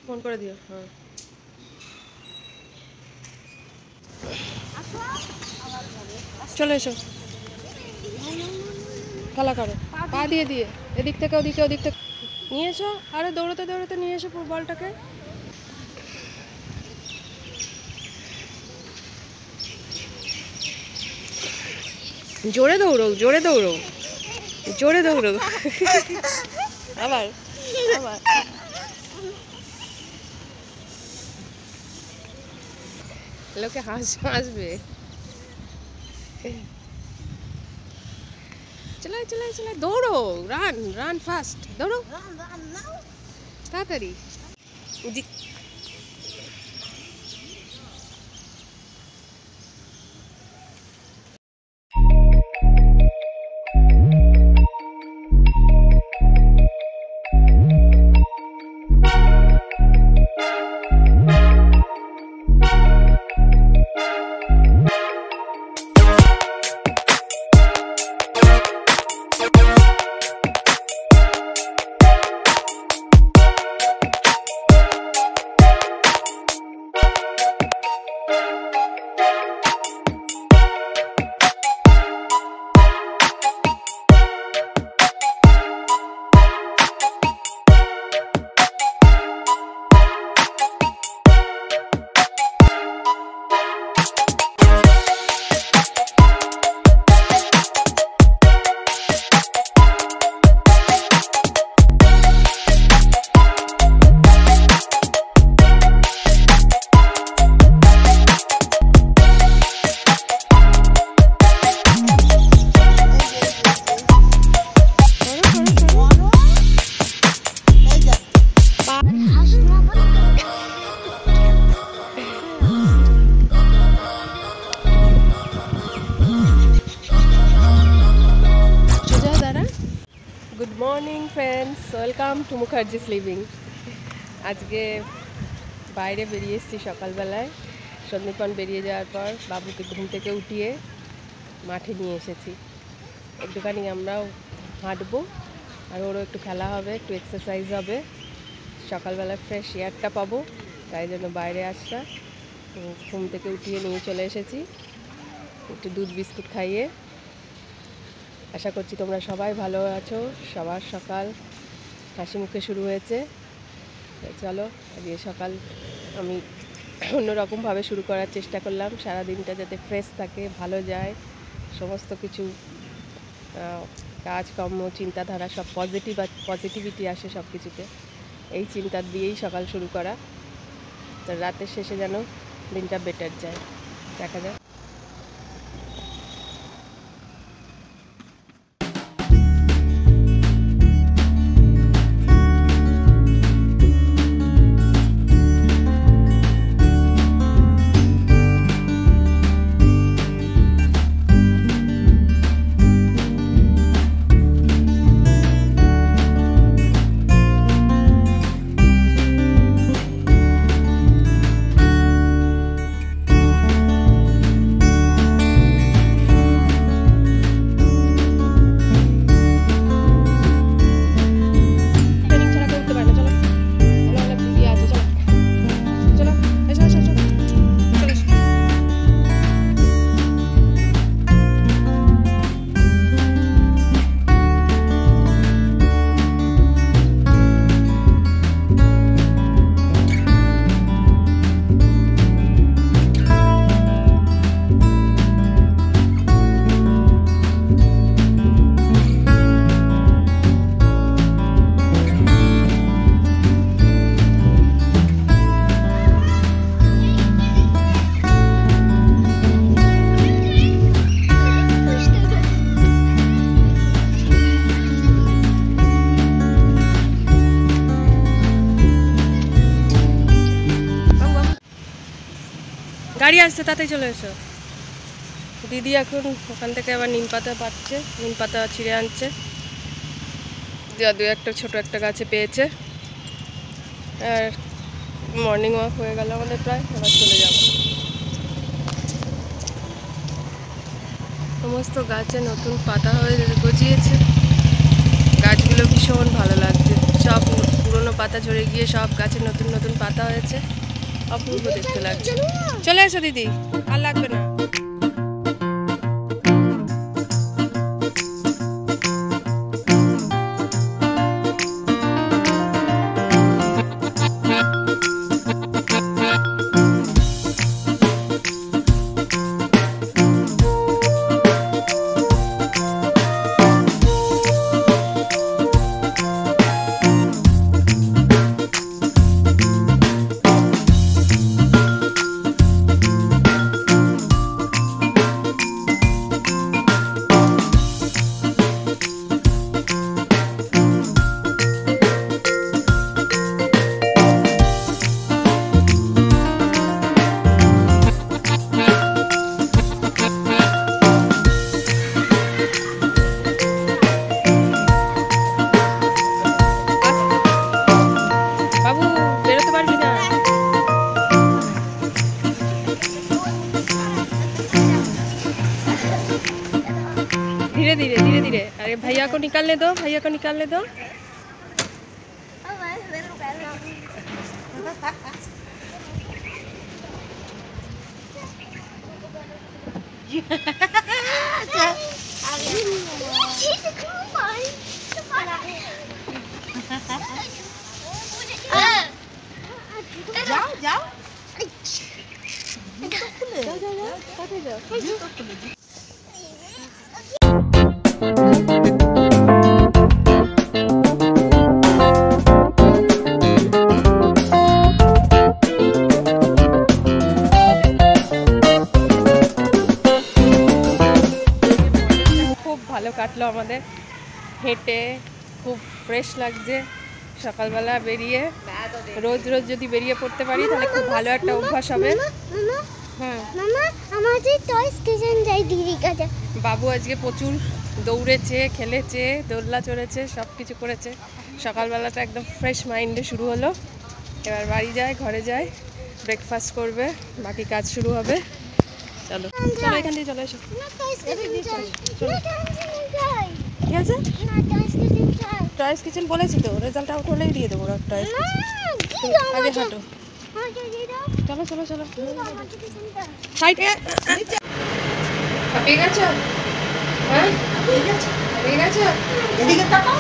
Phone করে দিও। হ্যাঁ চলে এসো, খেলা করো, পা দিয়ে দিয়ে এদিক থেকে ওদিকে, ওদিক থেকে নিয়ে এসো। আরে দৌড়াতে দৌড়াতে নিয়ে এসো বলটাকে। জোরে দৌড়ো, জোরে দৌড়ো, জোরে দৌড়ো। আবার আবার লোকে হাসবে। চলাই চলাই চলাই, দৌড়ো, রান রান ফাস্ট, দৌড়ো তাড়াতাড়ি। Good morning friends, welcome to Mukherjee's living. আজকে বাইরে বেরিয়ে এসেছি সকালবেলায়। সন্দীপন বেরিয়ে যাওয়ার পর বাবুকে ঘুম থেকে উঠিয়ে মাঠে নিয়ে এসেছি। একটুখানি আমরাও হাঁটবো, আর ওরও একটু খেলা হবে, একটু এক্সারসাইজ হবে। সকালবেলা ফ্রেশ এয়ারটা পাবো, তাই জন্য বাইরে আসা। ঘুম থেকে উঠিয়ে নিয়ে চলে এসেছি, একটু দুধ বিস্কুট খাইয়ে। আশা করছি তোমরা সবাই ভালো আছো, সবার সকাল হাসি মুখে শুরু হয়েছে। চলো আজকে সকাল আমি অন্যরকমভাবে শুরু করার চেষ্টা করলাম, সারাদিনটা যাতে ফ্রেশ থাকে, ভালো যায়, সমস্ত কিছু কাজকর্ম চিন্তাধারা সব পজিটিভিটি আসে সব কিছুতে। এই চিন্তা দিয়েই সকাল শুরু করা, তো রাতের শেষে যেন দিনটা বেটার যায়। দেখা যায়। গাড়ি আসছে, তাতেই চলে এসো। দিদি এখন ওখান থেকে আবার নিম পাতা পাচ্ছে, নিম পাতা ছিঁড়ে আনছে। দু একটা ছোট একটা গাছে পেয়েছে। আর মর্নিং ওয়াক হয়ে গেল আমাদের প্রায়, এবার চলে যাব। সমস্ত গাছে নতুন পাতা হয়ে গজিয়েছে, গাছগুলো ভীষণ ভালো লাগছে। সব পুরনো পাতা পাতা ঝরে গিয়ে সব গাছে নতুন নতুন পাতা হয়েছে, অপূর্ব দেখতে লাগছে। চলে এসো দিদি, আর লাগবে না। धीरे धीरे धीरे धीरे। अरे भैया को निकालने दो, भैया को निकालने दो। जाओ जाओ ভালো কাটলো আমাদের হেঁটে, খুব ফ্রেশ লাগছে সকালবেলা বেরিয়ে। রোজ রোজ যদি বেরিয়ে পড়তে পারি তাহলে খুব ভালো একটা অভ্যাস হবে। হ্যাঁ বাবু আজকে প্রচুর দৌড়েছে, খেলেছে, দোলনা চড়েছে, সব কিছু করেছে। সকালবেলাটা একদম ফ্রেশ মাইন্ডে শুরু হলো। এবার বাড়ি যায়, ঘরে যায়, ব্রেকফাস্ট করবে, বাকি কাজ শুরু হবে। চলো চলো এখান দিয়ে চলে এসো। ঠিক আছে, টয়েস কিচেন বলেছি তো, রেজাল্ট আউট হলেই দিয়ে দেবো টয়েস কিচেন। আগে হাঁটো, চলো চলো চলো। সাইডে পেয়ে গেছো? হ্যাঁ পেয়ে গেছো? এদিকে তাকাও।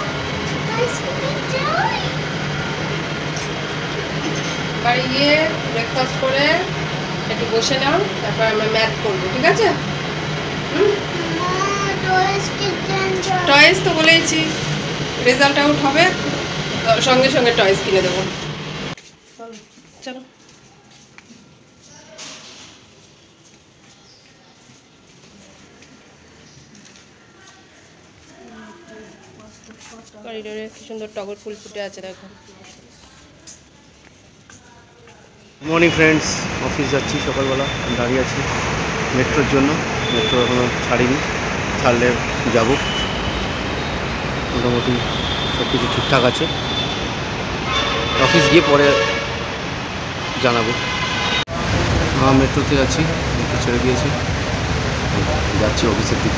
বাড়ি গিয়ে ব্রেকফাস্ট করে একটু বসে নাও, তারপর আমরা ম্যাথ করবো, ঠিক আছে? টয়েস তো বলেইছি, রেজাল্ট আউট হবে সঙ্গে সঙ্গে টয়েস কিনে দেবো। চলো করিডোরে কি সুন্দর টগর ফুল ফুটে আছে দেখো। মর্নিং ফ্রেন্ডস, অফিস যাচ্ছি সকালবেলা, দাঁড়িয়ে আছি মেট্রোর জন্য। মেট্রো এখনও ছাড়িনি, ছাড়লে যাব। মোটামুটি সব কিছু ঠিকঠাক আছে, অফিস গিয়ে পরে জানাবো। মেট্রোতে আছি, মেট্রো ছেড়ে দিয়েছি, যাচ্ছি অফিসের দিকে।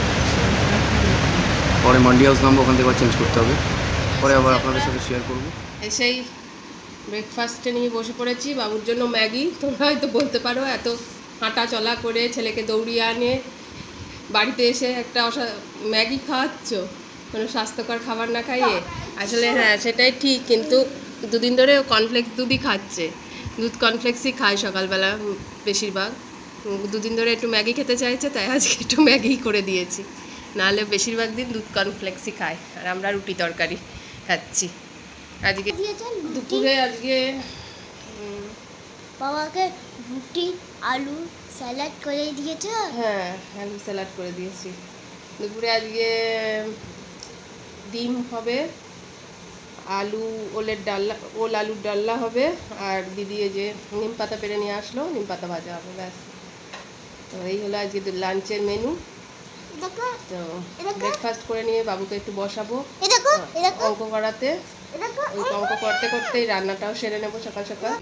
পরে মান্ডি হাউস নামবো, ওখান থেকে আবার চেঞ্জ করতে হবে, পরে আবার আপনাদের সাথে শেয়ার করবো। এসেই ব্রেকফাস্টে নিয়ে বসে পড়েছি, বাবুর জন্য ম্যাগি। তোমরা হয়তো বলতে পারো এত হাঁটা চলা করে ছেলেকে দৌড়িয়ে আনে বাড়িতে এসে একটা ম্যাগি খাওয়াচ্ছ, কোনো স্বাস্থ্যকর খাবার না খাইয়ে। আসলে হ্যাঁ সেটাই ঠিক, কিন্তু দুদিন ধরে কর্নফ্লেক্স দুধই খাচ্ছে, দুধ কর্নফ্লেক্সই খায় সকালবেলা বেশিরভাগ। দুদিন ধরে একটু ম্যাগি খেতে চাইছে, তাই আজকে একটু ম্যাগি করে দিয়েছি, নাহলে বেশিরভাগ দিন দুধ কর্নফ্লেক্সই খায়, আর আমরা রুটি তরকারি খাচ্ছি। আজকে দুপুরে আজকে বাবাকে রুটি আলু স্যালাড করে দিয়েছে। হ্যাঁ আলু স্যালাড করে দিয়েছি। দুপুরে আজকে ডিম হবে, আলু ওলের ডাল্লা, ওল আলুর ডাল্লা হবে, আর দিদি যে নিম পাতা পেরে নিয়ে আসলো, নিম পাতা ভাজা হবে, ব্যাস। তো এই হলো আজকে লাঞ্চের মেনু। তো ব্রেকফাস্ট করে নিয়ে বাবুকে একটু বসাবো অঙ্ক করাতে, ওই অঙ্ক করতে করতেই রান্নাটাও সেরে নেবো সকাল সকাল।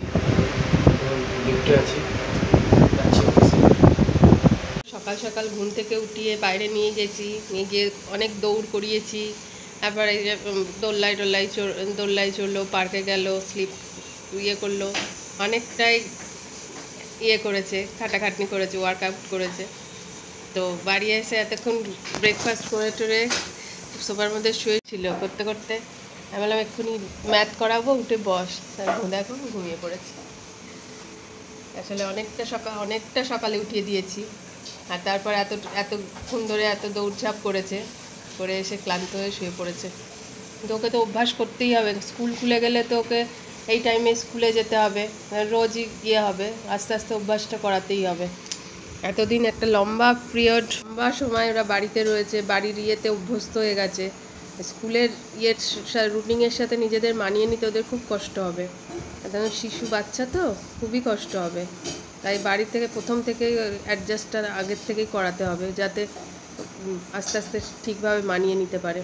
সকাল সকাল ঘুম থেকে উঠিয়ে বাইরে নিয়ে গেছি, নিয়ে গিয়ে অনেক দৌড় করিয়েছি, তারপর এই যে দোল্লায় চড়লো, পার্কে গেল, স্লিপ করলো, অনেকটাই করেছে, খাটাখাটনি করেছে, ওয়ার্কআউট করেছে। তো বাড়ি এসে এতক্ষণ ব্রেকফাস্ট করে টরে সোফার মধ্যে শুয়েছিল, করতে করতে আমি বললাম এক্ষুনি ম্যাথ করাবো, উঠে বস। দেখো ঘুমিয়ে পড়েছে। আসলে অনেকটা সকালে উঠিয়ে দিয়েছি, আর তারপর এতক্ষণ ধরে এত দৌড়ঝাঁপ করে এসে ক্লান্ত হয়ে শুয়ে পড়েছে। কিন্তু ওকে তো অভ্যাস করতেই হবে, স্কুল খুলে গেলে তো ওকে এই টাইমে স্কুলে যেতে হবে, রোজই হবে, আস্তে আস্তে অভ্যাসটা করাতেই হবে। এতদিন একটা লম্বা সময় ওরা বাড়িতে রয়েছে, বাড়ির অভ্যস্ত হয়ে গেছে, স্কুলের রুটিনের সাথে নিজেদের মানিয়ে নিতে ওদের খুব কষ্ট হবে। একদম শিশু বাচ্চা তো খুবই কষ্ট হবে, তাই বাড়ি থেকে প্রথম থেকেই অ্যাডজাস্টটা আগের থেকেই করাতে হবে, যাতে আস্তে আস্তে ঠিকভাবে মানিয়ে নিতে পারে।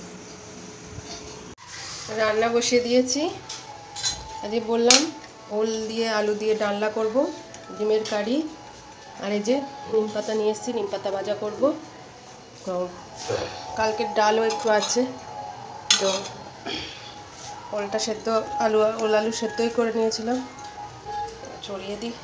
রান্না বসিয়ে দিয়েছি। আজকে বললাম ওল দিয়ে আলু দিয়ে ডালনা করব, ডিমের কারি, আর এই যে নিম পাতা নিয়ে এসেছি, নিম পাতা ভাজা করব। তো কালকের ডালও একটু আছে, তো ওলটা সেদ্ধ আলু সেদ্ধই করে নিয়েছিলাম, ছড়িয়ে দিই।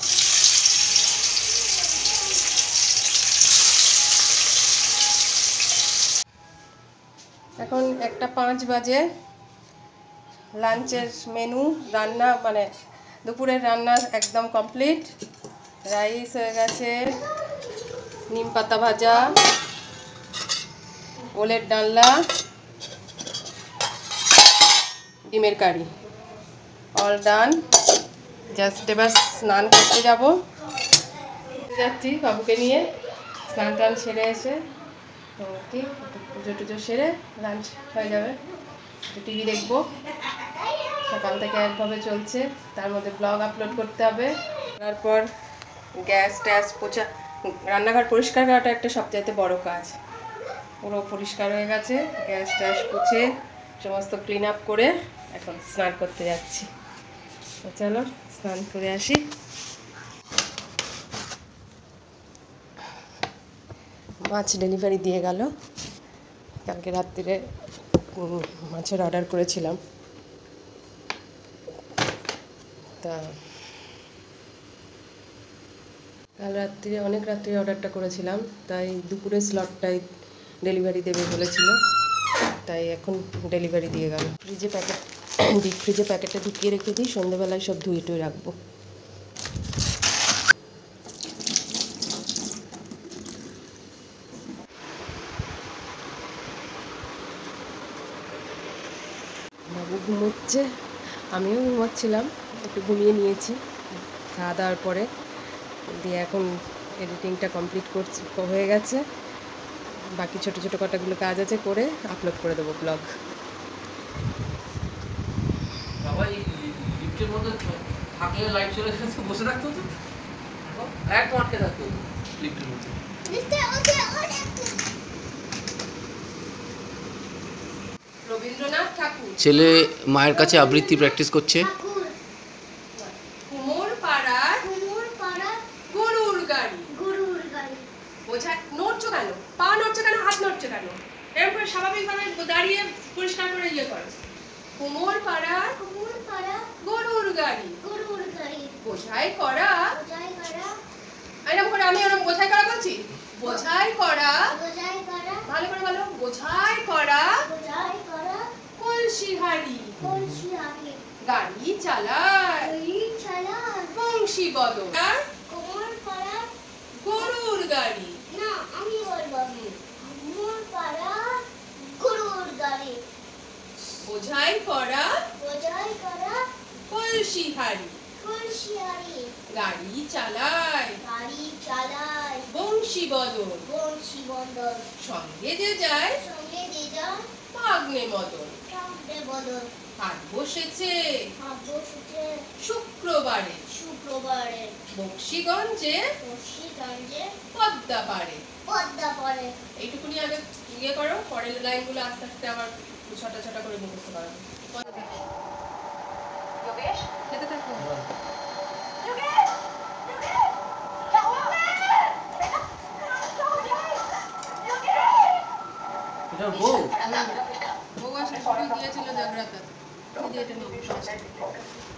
এখন 1:05 বাজে। লাঞ্চের মেনু রান্না, মানে দুপুরের রান্না একদম কমপ্লিট। রাইস হয়ে গেছে, নিম পাতা ভাজা, ওলের ডালনা, ডিমের কারি, অল ডান। জাস্ট এবার স্নান করতে যাচ্ছি বাবুকে নিয়ে। স্নান টান সেরে এসে কি পুজো টুজো সেরে লাঞ্চ হয়ে যাবে, টিভি দেখবো। সকাল থেকে একভাবে চলছে, তার মধ্যে ব্লগ আপলোড করতে হবে। তারপর গ্যাস ট্যাস পোছা, রান্নাঘর পরিষ্কার করাটা একটা সবচাইতে বড় কাজ। পুরো পরিষ্কার হয়ে গেছে, গ্যাস ট্যাস পুছে সমস্ত ক্লিন আপ করে এখন স্নান করতে যাচ্ছি। তো চলো স্নান করে আসি। মাছ ডেলিভারি দিয়ে গেল, কালকে রাত্রিরে মাছের অর্ডার করেছিলাম, তা কাল রাত্রিরে অনেক রাত্রিরে অর্ডারটা করেছিলাম, তাই দুপুরে স্লটটাই ডেলিভারি দেবে বলেছিল, তাই এখন ডেলিভারি দিয়ে গেল। ডিপ ফ্রিজে প্যাকেটটা ঢুকিয়ে রেখে দিই, সন্ধ্যেবেলায় সব ধুয়ে টুয়ে রাখবো। বাবু ঘুমোচ্ছে, আমিও ঘুমাচ্ছিলাম, একটু ঘুমিয়ে নিয়েছি খাওয়া দাওয়ার পরে। দিয়ে এখন এডিটিংটা কমপ্লিট হয়ে গেছে, বাকি ছোটো ছোটো কটাগুলো কাজ আছে, করে আপলোড করে দেবো ব্লগ। রবীন্দ্রনাথ ঠাকুর ছেলে মায়ের কাছে আবৃত্তি প্র্যাকটিস করছে। কুমোর পাড়ার গরুর গাড়ি। বোঝা নড়ছো কেন, পা নড়ছো কেন, হাত নড়ছো কেন, এরকম করে স্বাভাবিকভাবে দাঁড়িয়ে পরিষ্কার করে করো। কুমোর পাড়ার গরুর গাড়ি, বোঝাই করা। এরকম করে আমি ওরকম বোঝাই করা বলছি, বোঝাই করা, ভালো করে বলো, বোঝাই করা কলসি হাড়ি গাড়ি চালায় বংশী বদল। গরুর গাড়ি, না আমি বলবো, কুমোর পাড়া গরুর গাড়ি, বোঝাই করা কলসি হাড়ি গাড়ি চালায় বংশী বদল। সঙ্গে যে যায় ভাগ্নে মদন। হাট বসেছে শুক্রবারে বক্সিগঞ্জে পদ্মা পাড়ে। এইটুকুনি আগে করো, পরের লাইনগুলো আস্তে আস্তে আবার ছটা ছটা করে মুখস্থ করাবো। খেতে থাকো। বউ রাখা দিদি এটা নাও